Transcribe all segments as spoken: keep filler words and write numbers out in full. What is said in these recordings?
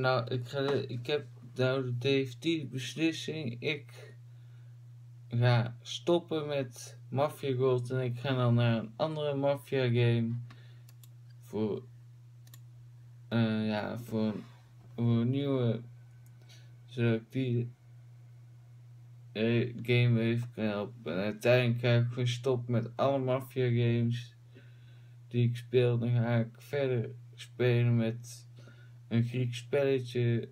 nou, ik, ga, ik heb nou de definitieve beslissing. Ik ga stoppen met Mafia Gold en ik ga dan naar een andere Mafia game. Voor, uh, ja, voor, voor een nieuwe, zodat ik die uh, game even kan helpen. En uiteindelijk ga ik gewoon stoppen met alle Mafia games die ik speel. Dan ga ik verder spelen met een Grieks spelletje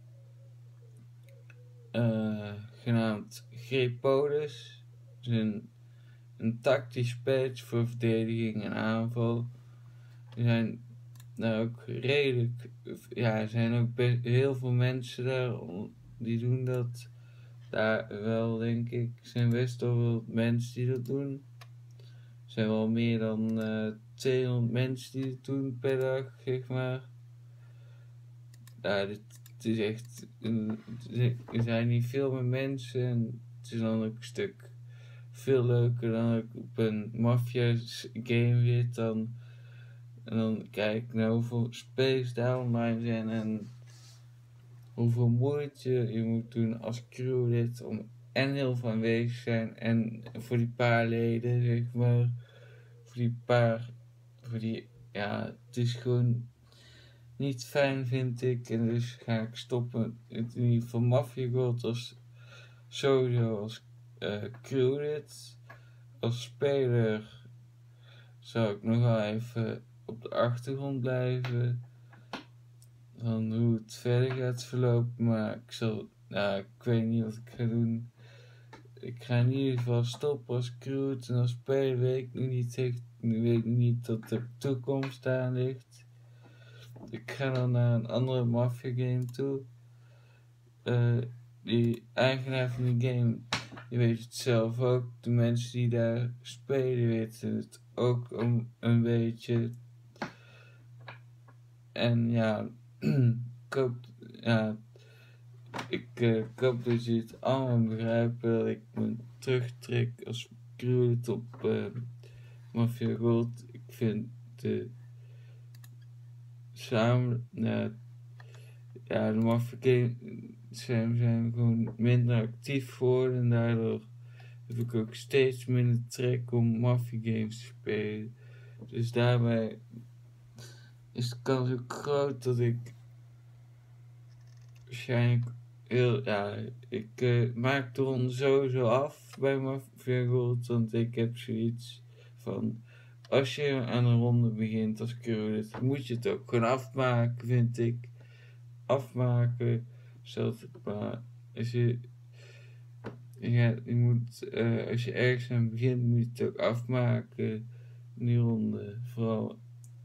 uh, genaamd Grepolis. Het is een, een tactisch spelletje voor verdediging en aanval. Er zijn nou ook redelijk, ja, er zijn ook best, heel veel mensen daar die doen dat. Daar wel, denk ik, er zijn best wel veel mensen die dat doen. Er zijn wel meer dan uh, tweehonderd mensen die het doen per dag, zeg maar. Ja, dit, het is echt, er zijn niet veel meer mensen en het is dan ook een stuk veel leuker dan ik op een Mafia game zit. Dan, en dan kijk ik naar hoeveel spelers daar online zijn en hoeveel moeite je moet doen als crewlid om en heel veel aanwezig zijn en voor die paar leden, zeg maar, voor die paar, voor die, ja, het is gewoon niet fijn, vind ik, en dus ga ik stoppen. In ieder geval Mafia Gold als sowieso als uh, crewlid. Als speler zou ik nog wel even op de achtergrond blijven van hoe het verder gaat verlopen, maar ik zal, nou, ik weet niet wat ik ga doen. Ik ga in ieder geval stoppen als crewlid en als speler weet ik nu niet echt, nu weet ik niet dat de toekomst aan ligt. Ik ga dan naar een andere Mafia game toe. Uh, die eigenaar van die game, die weet het zelf ook. De mensen die daar spelen weten het ook een, een beetje. En ja, ik hoop, ja, ik, uh, ik hoop dat je het allemaal begrijpt. Dat ik me terugtrek als crewlid op uh, Mafia Gold. Ik vind de samen, uh, ja, de Mafia game zijn, zijn gewoon minder actief geworden en daardoor heb ik ook steeds minder trek om Mafia games te spelen. Dus daarbij is de kans ook groot dat ik waarschijnlijk heel, ja, ik uh, maak de ronde sowieso af bij Mafia Gold, want ik heb zoiets van, als je aan een ronde begint als crewlid, moet je het ook gewoon afmaken, vind ik. Afmaken, zodat het maar, als je, ja, je moet, uh, als je ergens aan begint, moet je het ook afmaken, die ronde, vooral.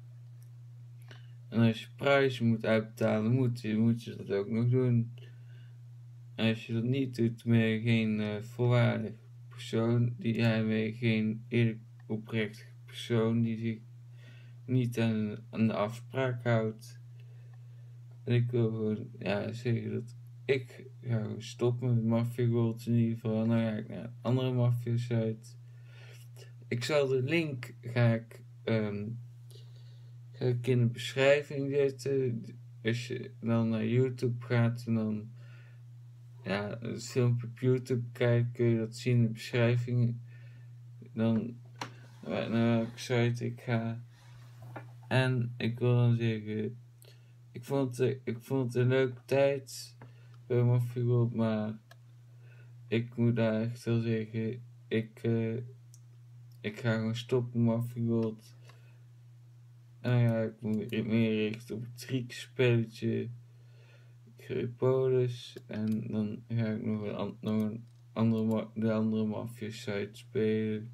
En als je prijzen moet uitbetalen, moet je, moet je dat ook nog doen. En als je dat niet doet, ben je geen uh, volwaardig persoon, die daarmee geen eerlijk oprecht persoon die zich niet aan, aan de afspraak houdt. En ik wil gewoon, ja, zeggen dat ik ga stoppen met Mafia Gold in ieder geval. En dan ga ik naar een andere Mafia site. Ik zal de link, ga ik, um, ga ik in de beschrijving zetten. Als je dan naar YouTube gaat en dan, ja, het filmpje op YouTube kijkt, kun je dat zien in de beschrijving. Dan naar welke site ik ga. En ik wil dan zeggen, ik vond het, ik vond het een leuke tijd bij Mafia Gold, maar ik moet daar echt wel zeggen, ik, uh, ik ga gewoon stoppen met Mafia Gold. En ja, ik moet meer richten op het Griekse spelletje Grepolis. En dan ga ik nog een, nog een andere, de andere Mafia site spelen.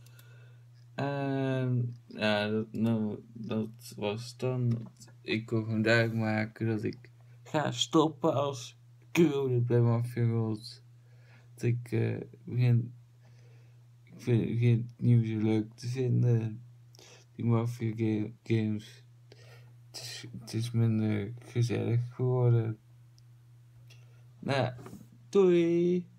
En ja, dat, nou, dat was dan. Ik wil gewoon duidelijk maken dat ik ga stoppen als crewlid bij Mafia Gold. Dat ik uh, begin, ik vind, begin het nieuw zo leuk te vinden. Die Mafia game, games. Het is, het is minder gezellig geworden. Nou, doei!